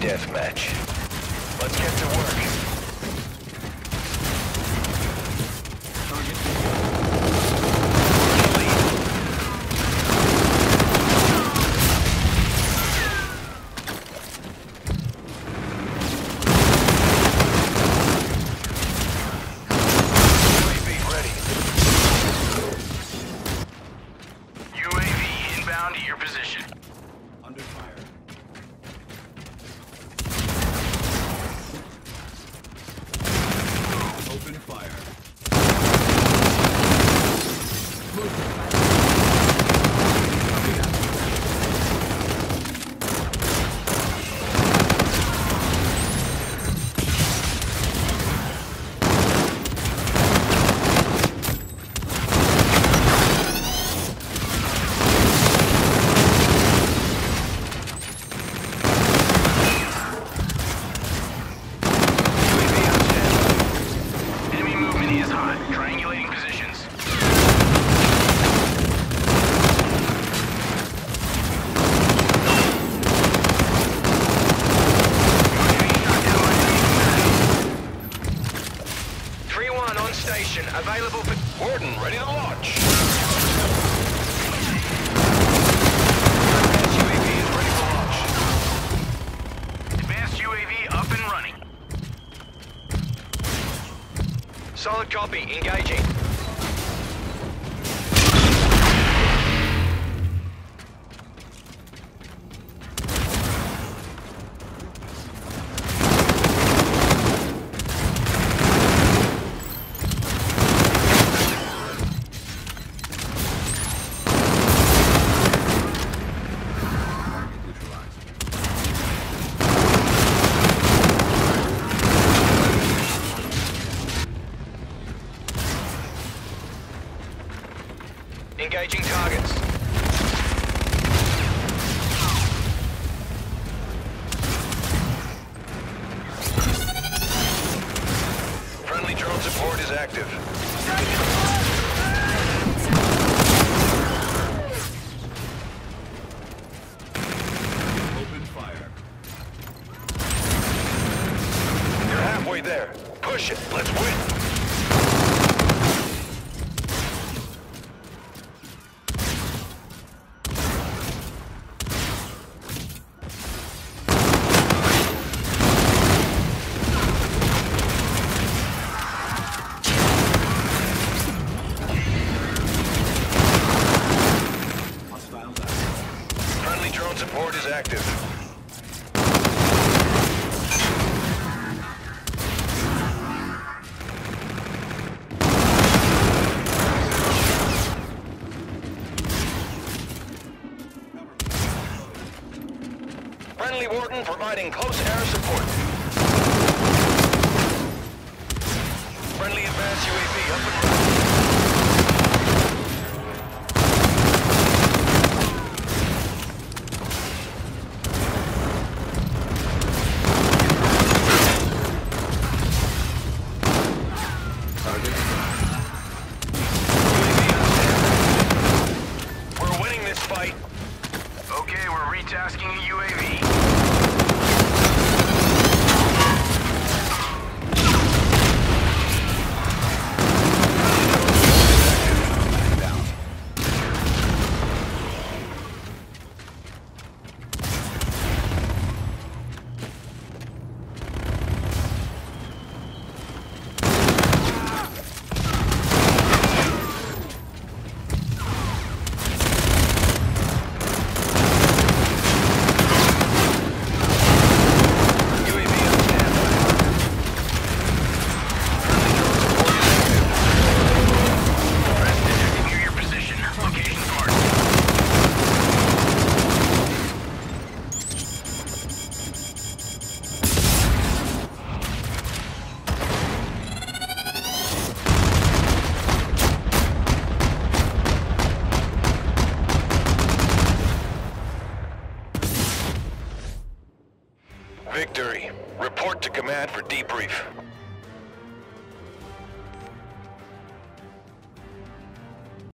deathmatch. Let's get to work. Available for Warden, ready to launch. Advanced UAV up and running. Solid copy, engaging. Engaging targets. Friendly drone support is active. Open fire. You're halfway there. Push it. Let's win. Friendly drone support is active. Friendly Warden providing close air support. Friendly advanced UAV up and running. We're winning this fight. Okay, we're retasking a UAV. Victory. Report to command for debrief.